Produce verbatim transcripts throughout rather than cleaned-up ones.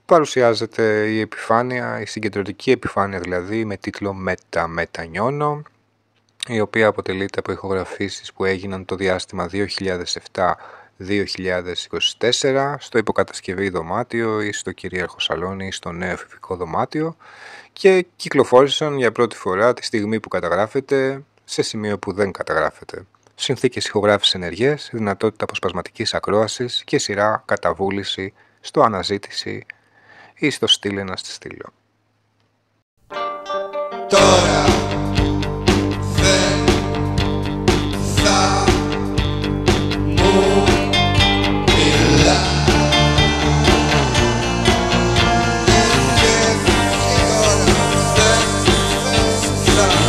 παρουσιάζεται η επιφάνεια, η συγκεντρωτική επιφάνεια δηλαδή, με τίτλο «Μετα Μετανιώνω», η οποία αποτελείται από ηχογραφήσεις που έγιναν το διάστημα δύο χιλιάδες επτά με δύο χιλιάδες είκοσι τέσσερα στο υποκατασκευή δωμάτιο ή στο κυρίαρχο σαλόνι ή στο νέο εφηβικό δωμάτιο και κυκλοφόρησαν για πρώτη φορά τη στιγμή που καταγράφεται σε σημείο που δεν καταγράφεται. Συνθήκες ηχογράφησης ενεργές, δυνατότητα αποσπασματικής ακρόασης και σειρά καταβούληση στο αναζήτηση ή στο στείλ ένα στη στείλω. Τώρα δεν θα μου μιλά και τώρα δεν θα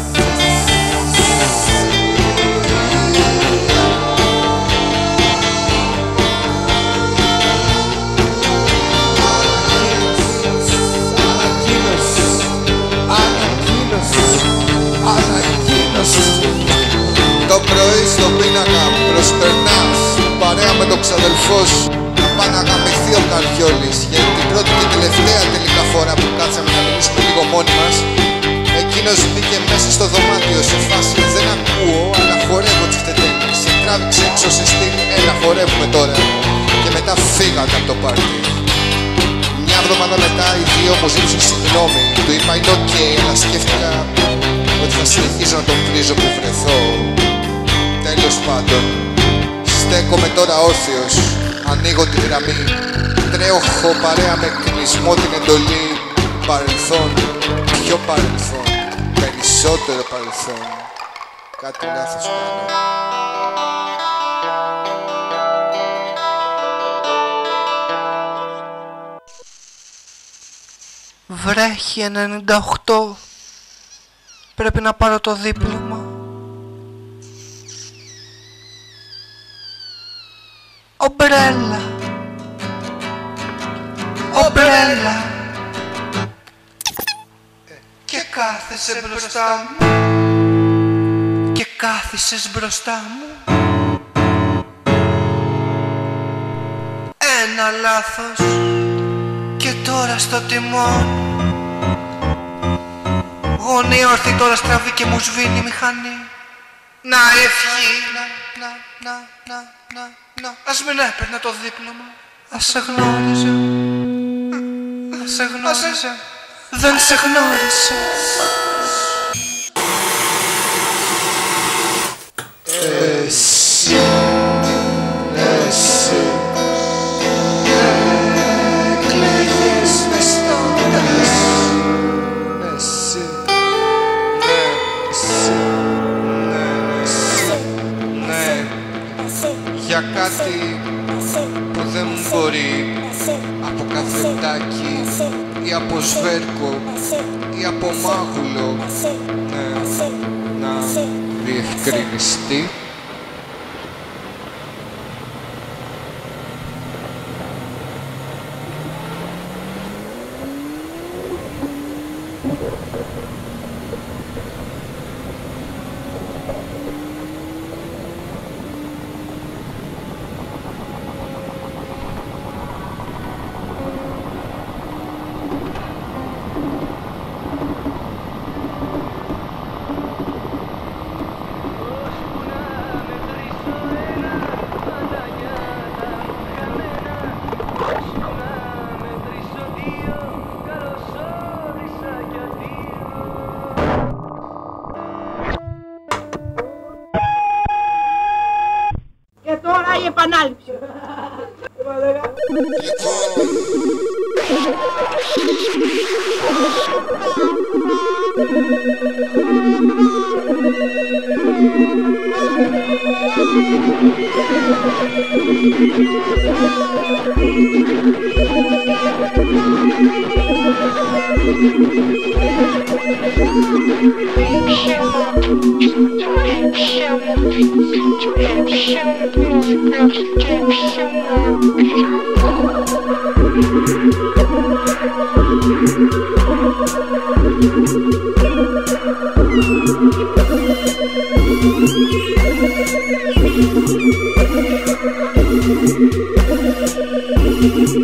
το πρωί στο πίνακα προσπερνάς παρέα με τον ξαδελφό σου να πάει να γαμηθεί ο Καριόλης, γιατί την πρώτη και τελευταία τελικά φορά που κάτσαμε να μιλήσουμε λίγο μόνοι μας, εκείνος μπήκε μέσα στο δωμάτιο σε φάση δεν ακούω αλλά χορεύω τις τετέλες, σε τράβηξε έξω σε στυλ έλα χορεύουμε τώρα και μετά φύγατε από το πάρτι. Μια εβδομάδα μετά οι δύο μου ζήτησαν συγγνώμη, του είπα είναι ok αλλά σκέφτηκα ότι θα συνεχίσω να τον βρίζω που βρεθώ. Τέλος πάντων, στέκομαι τώρα όρθιος, ανοίγω τη γραμμή, τρέχω παρέα με κλεισμό την εντολή. Παρελθόν, πιο παρελθόν, περισσότερο παρελθόν, κάτι λάθος κάνω. Βρέχει ενενήντα οκτώ. Πρέπει να πάρω το δίπλωμα. Ομπρέλα. Ομπρέλα. Και κάθεσαι μπροστά μου. Και κάθισες μπροστά μου. Ένα λάθος. Και τώρα στο τιμόνι. Γωνία ορθή τώρα στραβή και μου σβήνει η μηχανή. Να ευχή. Να, να, να, να, να, να. Ας μην έπαιρνα το δίπλωμα. Ας σε γνώριζε. Ας σε γνώριζε. Δεν σε γνώρισε. Εσύ, εσύ έκλαιγες μες στο τέλος. Εσύ, ναι, εσύ, ναι, εσύ, ναι. Για κάτι που δεν μου μπορεί, από καφετάκι ή από σβέρκο ή από μάγουλο, ναι, να διευκρινιστεί. Και τώρα η επανάληψη. Thank you.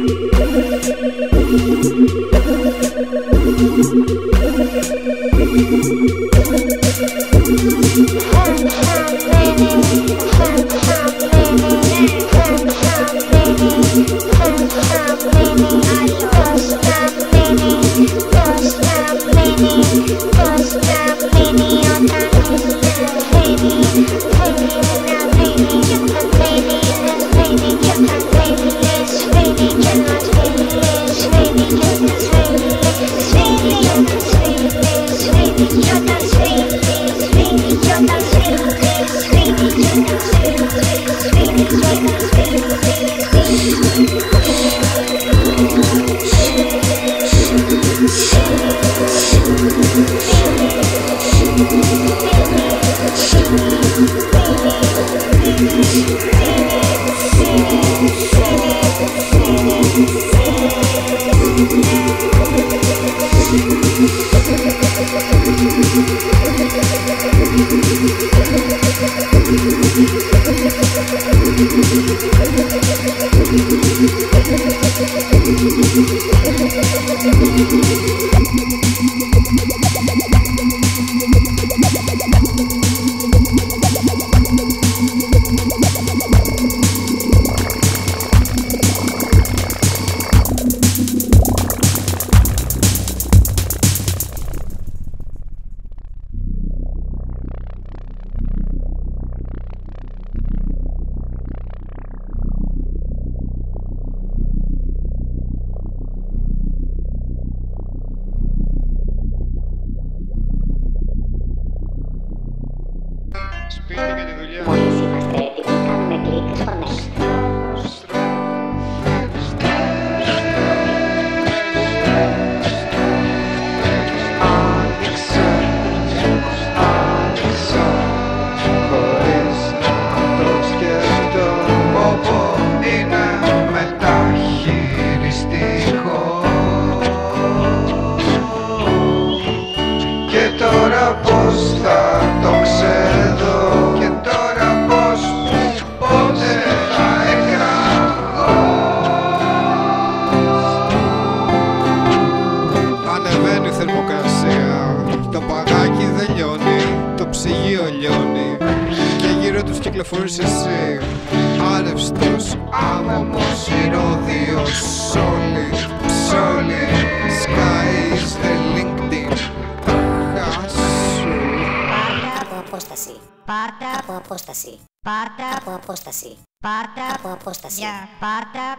κυκλοφορείς εσύ, άρευστος, άμμομος, ηρώδιος, όλοι, ψόλοι, sky is the LinkedIn. Χάσου. Πάρτα από απόσταση, πάρτα από απόσταση, πάρτα από απόσταση, πάρτα από απόσταση, πάρτα.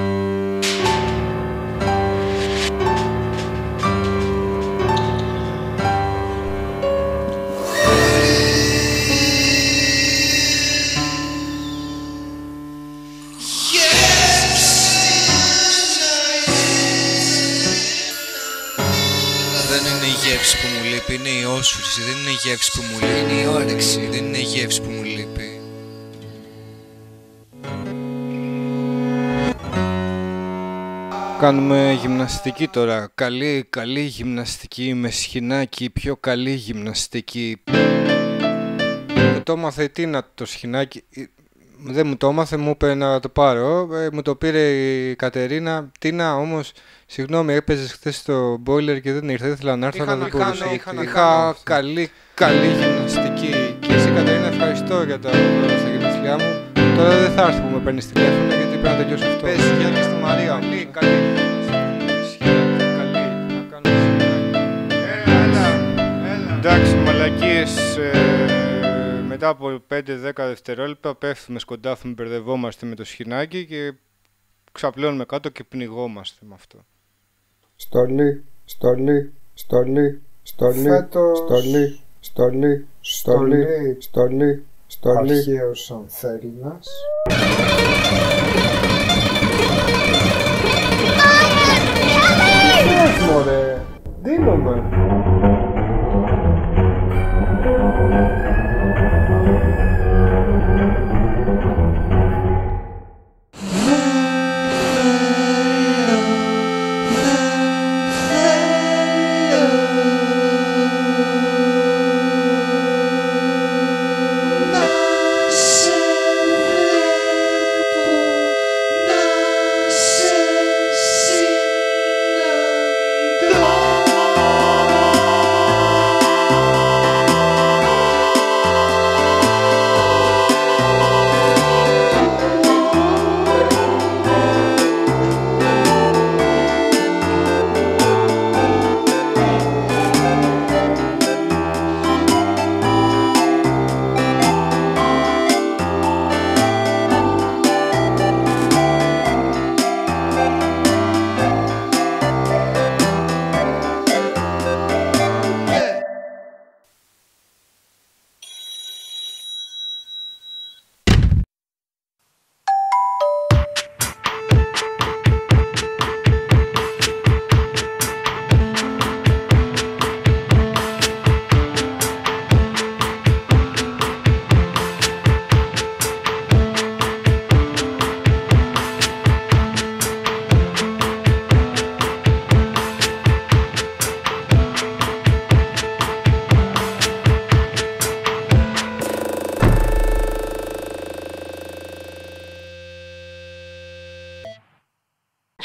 Δεν είναι η γεύση που μου λείπει, είναι η όσφρηση. Δεν είναι η γεύση που μου λείπει, είναι η όρεξη. Δεν είναι η γεύση που μου λείπει. Κάνουμε γυμναστική τώρα. Καλή, καλή γυμναστική με σχοινάκι, πιο καλή γυμναστική. Μου το έμαθε η Τίνα το σχοινάκι. Δεν μου το έμαθε, μου είπε να το πάρω. Ε, μου το πήρε η Κατερίνα. Τίνα, όμως, συγγνώμη, έπαιζες χθες στο boiler και δεν ήρθε. Δεν ήθελα να έρθω, αλλά δεν μπορούσα. Είχα, είχα καλή, καλή γυμναστική. Και εσύ, Κατερίνα, ευχαριστώ για τα λόγια στα γενέθλιά μου. Τώρα δεν θα έρθω που με παίρνεις τηλέφωνο, γιατί πρέπει να τελειώσω αυτό. Πες, Γιάννη στη Μαρία. Καλή, καλή γυμναστική. Καλή, να κάνω σχοινάκι. Έλα, έλα. Εντάξει, μαλακίες. Ε... Μετά από πέντε δέκα δευτερόλεπτα πέφτουμε, σκοντάφουμε, μπερδευόμαστε με το σχοινάκι και ξαπλώνουμε κάτω και πνιγόμαστε με αυτό. Στολή, στολή, στολή, στολή, Φέτος... στολή, στολή, στολή, στολή, στολή. Αρχαίος Ανθέρινας. Πώς μωρέ, δίνομαι.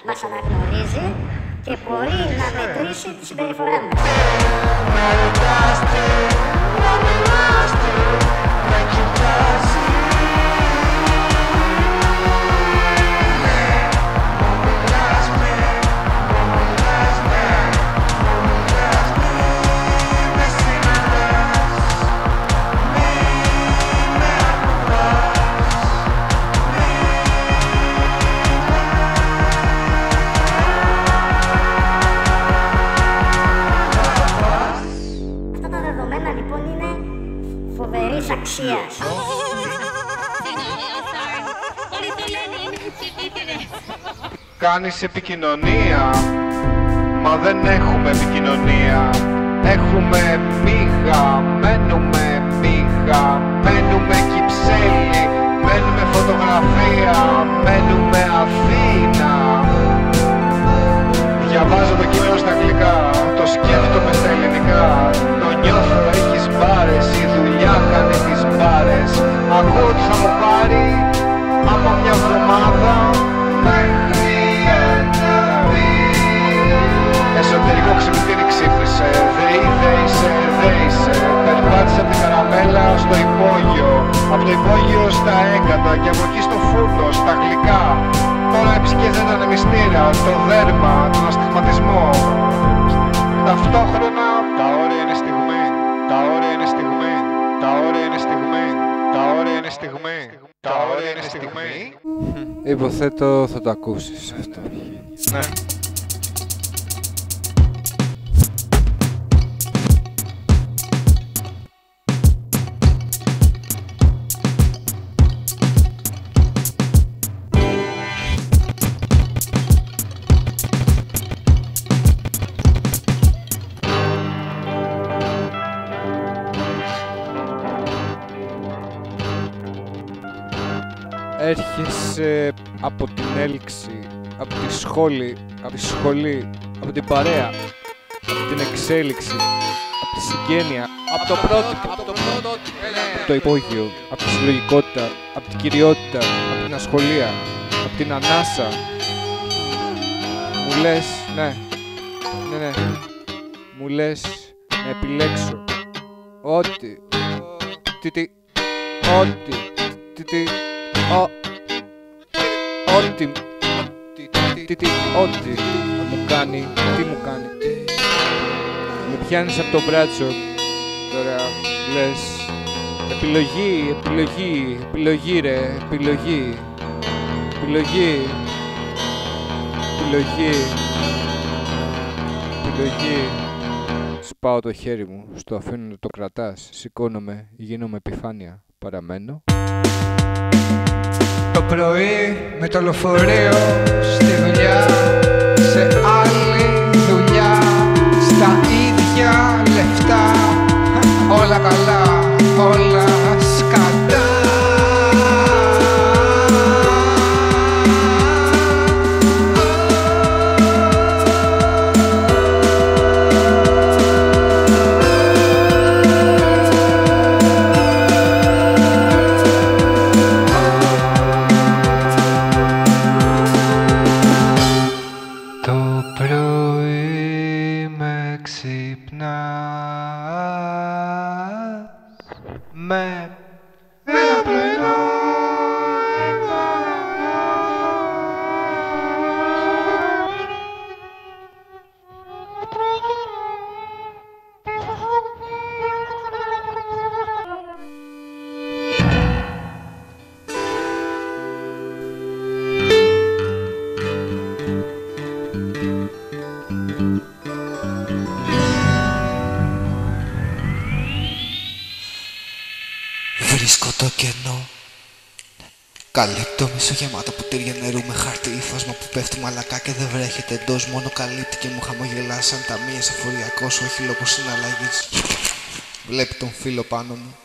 μας αναγνωρίζει και μπορεί να μετρήσει τη συμπεριφορά μας. Φοβερής αξίας. Κάνεις επικοινωνία, μα δεν έχουμε επικοινωνία. Έχουμε μύγα, μένουμε μύγα, μένουμε Κυψέλη, μένουμε φωτογραφία, μένουμε Αθήνα. Διαβάζω το κείμενο στα αγγλικά, το σκέφτομαι στα ελληνικά. Το νιώθω, έχεις μπάρες, η δουλειά κάνει τις μπάρες. Ακούω ότι θα μου πάρει από μια εβδομάδα μέχρι ένα μήνα. Εσωτερικό ξυπνητήρι ξύπνησε, δεή, δεήσε, δεήσε. Περπάτησε από την καραμέλα στο υπόγειο, από το υπόγειο στα έγκατα και από εκεί στο φούρνο, στα γλυκά. Τώρα επισκέφτεται τα ανεμιστήρα, το δέρμα, τον αστιγματισμό. Ταυτόχρονα τα όρια είναι στιγμή, τα όρια είναι στιγμή, τα όρια είναι στιγμή, τα όρια είναι στιγμή, τα όρια είναι στιγμή. Υποθέτω θα το ακούσεις αυτό. Ναι. Έρχεσαι από την έλξη, από τη σχόλη, από τη σχολή, από την παρέα, από την εξέλιξη, από τη συγγένεια, από το πρότυπο, από το, από το υπόγειο, από τη συλλογικότητα, από την κυριότητα, από την ασχολία, από την ανάσα. Μου λες, ναι, ναι, ναι, μου λες να επιλέξω ό,τι, τι, τι, ό,τι, τι, τι, ό, ό,τι, τι, τι, ό,τι μου κάνει, τι μου κάνει. Με πιάνεις από το μπράτσο, τώρα λες επιλογή, επιλογή, επιλογή ρε, επιλογή, επιλογή, επιλογή, επιλογή. Σπάω το χέρι μου, στο αφήνω να το κρατάς, σηκώνομαι, γίνομαι επιφάνεια, παραμένω. Το πρωί με το λεωφορείο στη δουλειά, σε άλλη δουλειά, στα ίδια λεφτά, όλα καλά, όλα σκατά. Με ένα πρωινό. Βρίσκω το κενό. Καλύπτω μισογεμάτα ποτήρια νερού με χαρτί ύφασμα που πέφτει μαλακά και δεν βρέχεται εντός. Μόνο καλύπτει και μου χαμογελά σαν ταμείες εφοριακός, όχι λόγος συναλλαγής. Βλέπει τον φίλο πάνω μου.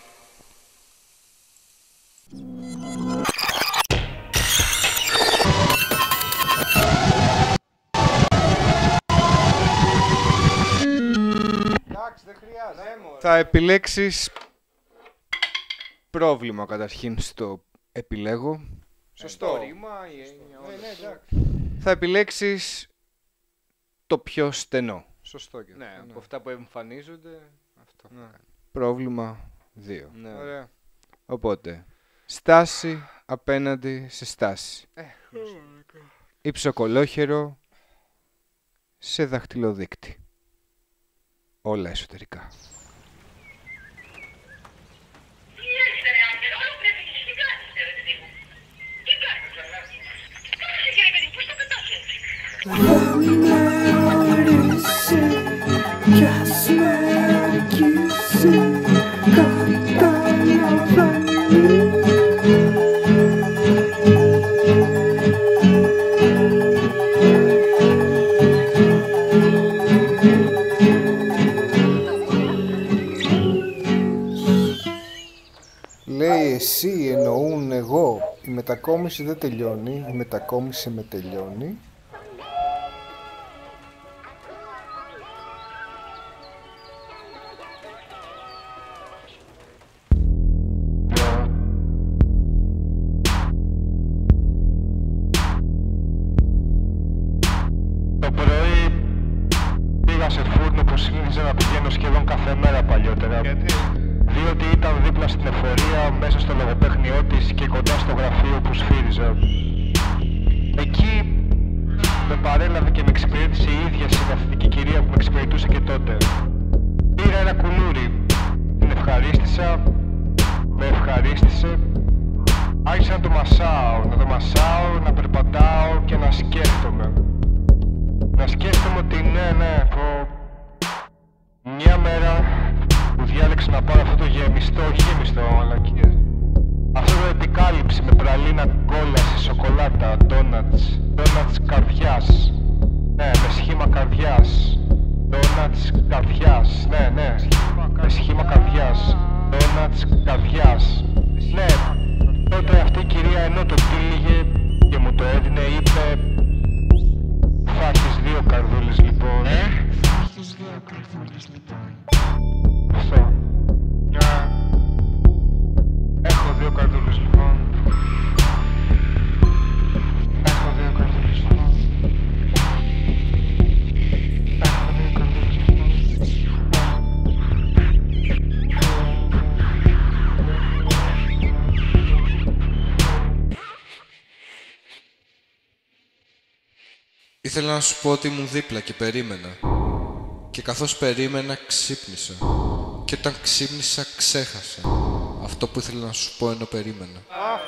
Θα επιλέξεις πρόβλημα καταρχήν στο επιλέγω. Σωστό. Το ρήμα, η έννοια, όλα. Ναι, ναι, εντάξει. θα επιλέξεις το πιο στενό. Σωστό και αυτό. Ναι, Ναι. από αυτά που εμφανίζονται. Αυτό. Ναι. Πρόβλημα δύο. Ναι. Ωραία. Οπότε, στάση απέναντι σε στάση. Ε, Υψοκολόχερο σε δαχτυλοδείκτη. Όλα εσωτερικά. Λέει εσύ εννοούν εγώ. Η μετακόμιση δεν τελειώνει. Η μετακόμιση με τελειώνει. Το πρωί πήγα σε φούρνο που συνήθιζα να πηγαίνω σχεδόν κάθε μέρα παλιότερα. Γιατί? Διότι ήταν δίπλα στην εφορία, μέσα στο λογοπαίχνιό της και κοντά στο γραφείο που σφύριζα. Εκεί με παρέλαβε και με εξυπηρέτησε η ίδια συμπαθητική κυρία που με εξυπηρετούσε και τότε. Πήρα ένα κουλούρι, την ευχαρίστησα, με ευχαρίστησε. Άρχισα να το μασάω, να το μασάω, να περπατάω και να σκέφτομαι. Να σκέφτομαι ότι ναι, ναι, πω... Μια μέρα που διάλεξα να πάρω αυτό το γεμιστό, όχι γεμιστό, μαλακίες. Αυτό το επικάλυψη με πραλίνα, κόλαση, σοκολάτα, ντόνατς, ντόνατς καρδιάς. Ναι, με σχήμα καρδιάς. Ντόνατς καρδιάς, ναι, ναι, με σχήμα καρδιάς. Ντόνατς καρδιάς. Ναι, τότε αυτή η κυρία ενώ το τύλιγε και μου το έδινε είπε θα έχεις δύο καρδούλες λοιπόν. Ε, θα έχεις δύο καρδούλες λοιπόν. Αυτό. Yeah. Έχω δύο καρδούλες λοιπόν. Έχω δύο καρδούλες λοιπόν. Έχω δύο καρδούλες λοιπόν. Ήθελα να σου πω ότι ήμουν δίπλα και περίμενα. Και καθώς περίμενα ξύπνησα. Και όταν ξύπνησα ξέχασα αυτό που ήθελα να σου πω ενώ περίμενα.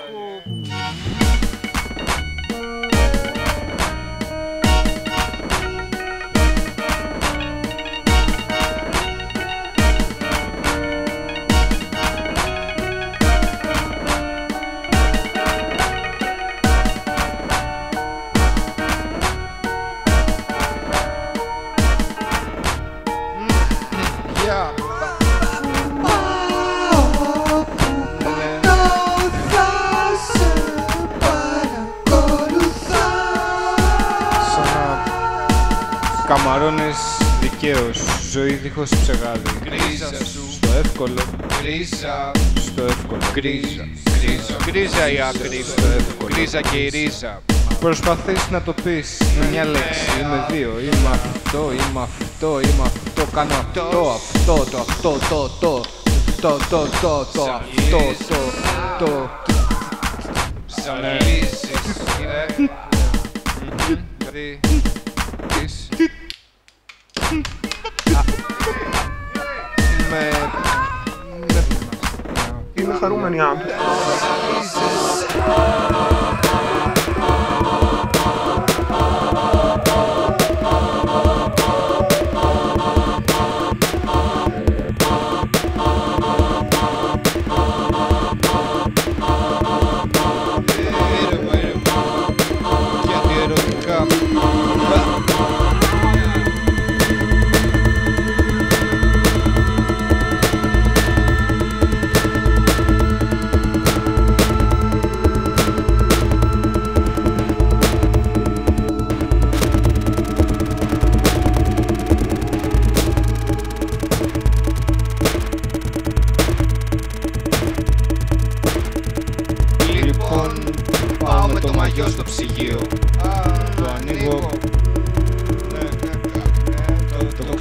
Καμαρώνες δικαίως, ζωή δίχως ψεγάδι. Γκρίζα σου, Στο εύκολο, γκρίζα, στο εύκολο. γκρίζα, γκρίζα, γκρίζα η άκρη, γκρίζα και η ρίζα. Προσπαθείς να το πεις με μια λέξη, είμαι δύο, είμαι αυτό, είμαι αυτό, είμαι αυτό, κάνω αυτό, αυτό, το αυτό, το, το, το, το, το, το, αυτό, το, το. Ζαλίζεις, ε. Δηλαδή, της... Είμαι... Είναι χαρούμενοι άνθρωποι. Γιατί ερωτικά...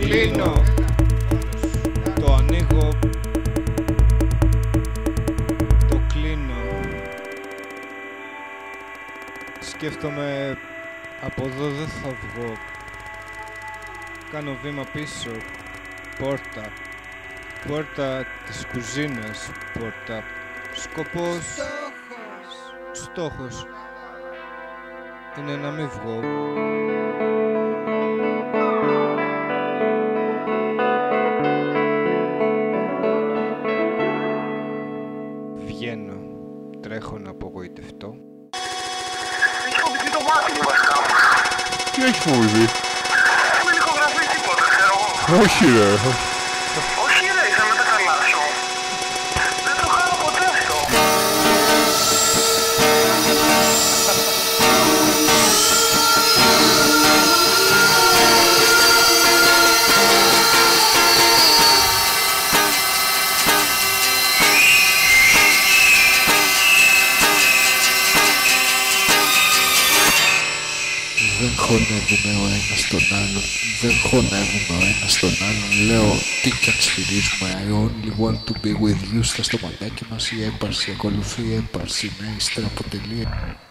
κλείνω, το ανοίγω, το κλείνω. Σκέφτομαι, από εδώ δεν θα βγω. Κάνω βήμα πίσω, πόρτα, πόρτα της κουζίνας, πόρτα. Σκοπός, στόχος, στόχος είναι να μην βγω. Βγαίνω, τρέχω να απογοητευτώ. Έχει φοβηθεί το μάτι μου βασικά. Τι έχει φοβηθεί? Μην ηχογραφεί τίποτα, ξέρω εγώ. Όχι ρε. Όχι ρε, είσαι με τα καλά σου. Δεν το κάνω ποτέ αυτό. Δεν χωνεύουμε ο ένας τον άλλον, δεν χωνεύουμε ο ένας τον άλλον. Λέω τι κι αν σφυρίζουμε, I only want to be with you. Στα στοματάκια μας η έπαρση ακολουθεί έπαρση, ναι, ύστερα αποτελεί.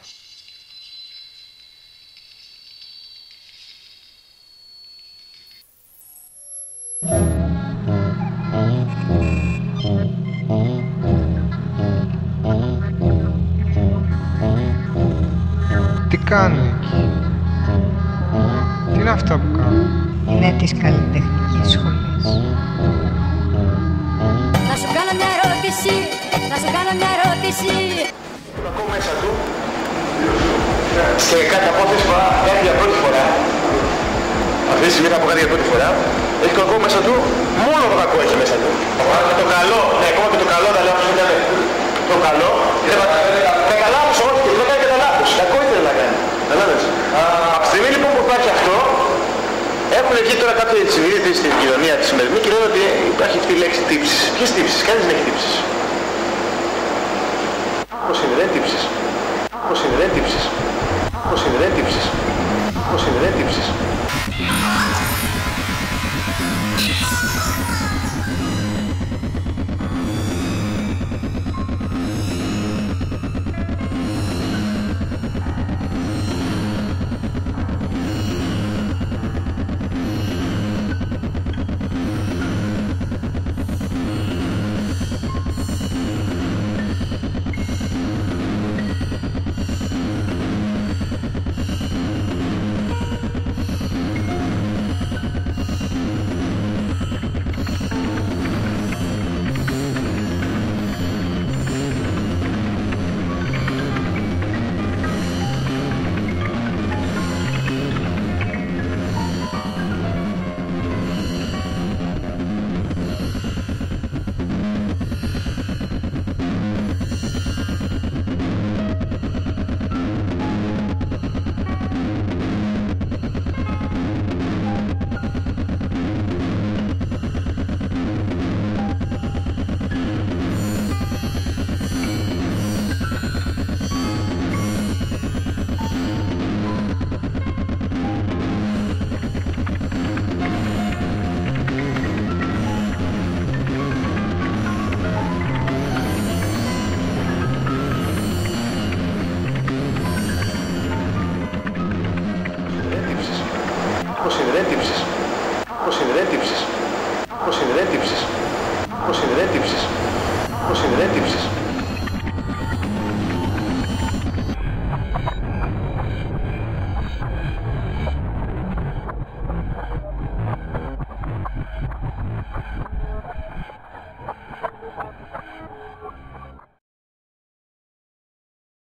Τι κάνω εκεί? Τι είναι αυτά που κάνω? Είναι τις καλλιτεχνικές σχολές. Να σου κάνω μια ερώτηση, να σου κάνω μια ερώτηση. Το κακό μέσα του και κάτι από αυτές φορά, κάτι για πρώτη φορά, αυτή τη στιγμή θα πω κάτι για πρώτη φορά, έχει το κακό μέσα του, μόνο το κακό έχει μέσα του. Αλλά το καλό, ναι, ακόμα και το καλό, τα λέω όπως ήταν το καλό, τα καλά όμως όχι, και δεν κάνει και τα λάθος, κακό ήθελε να κάνει. Καταλάβες. Από τη στιγμή λοιπόν που υπάρχει αυτό, έχουν βγει τώρα κάποιοι συνείδητοι στην κοινωνία τη σημερινή και λένε ότι υπάρχει αυτή η λέξη τύψεις. Ποιες τύψεις? Κανείς δεν έχει τύψεις. Πώς είναι, δεν τύψεις. Πώς είναι, δεν τύψεις. Πώς είναι, δεν τύψεις. Πώς είναι, δεν τύψεις. Πώς είναι, δεν τύψεις. Πώς είναι, δεν τύψεις. Πώς είναι, δεν τύψεις. Πώς είναι, δεν τύψεις. Πώς είναι, δεν τύψεις.